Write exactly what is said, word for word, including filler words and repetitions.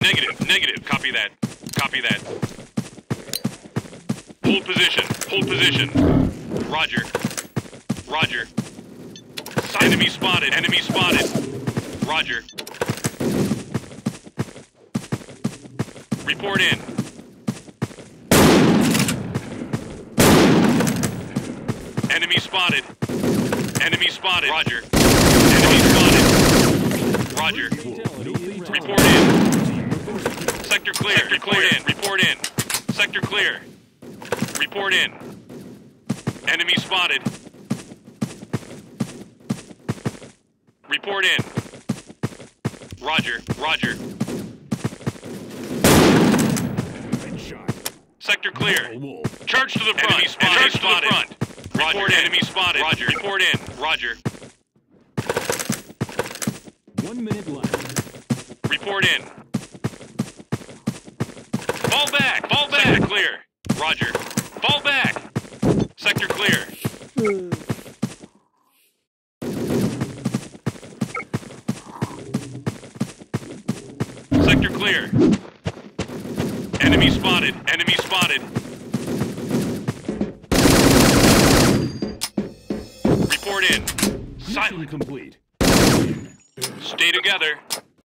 Negative, negative. Copy that. Copy that. Hold position. Hold position. Roger. Roger. Enemy spotted. Enemy spotted. Roger. Report in. Enemy spotted. Enemy spotted. Roger. Enemy spotted. Roger. Report in. Sector clear. Sector clear. In. Report in. Sector clear. Report in. Enemy spotted. Report in. Roger. Roger. Sector clear. Charge to the front. Enemy spotted. Charge to the front. Roger. Report in. Enemy spotted. Roger. Report in. Roger. One minute left. Report in. Fall back. Fall back. Sector clear. Roger. Fall back. Sector clear. Sector clear. Enemy spotted. Enemy spotted. Report in. Silent. Complete. Stay together.